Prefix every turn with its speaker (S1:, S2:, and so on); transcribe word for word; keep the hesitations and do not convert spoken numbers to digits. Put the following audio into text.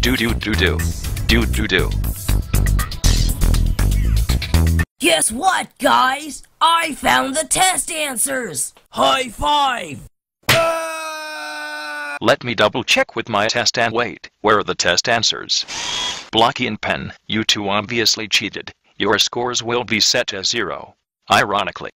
S1: Do do do do. Do do do.
S2: Guess what, guys? I found the test answers! High five!
S1: Let me double check with my test and wait, where are the test answers? Blocky and Pen, you two obviously cheated. Your scores will be set as zero. Ironically.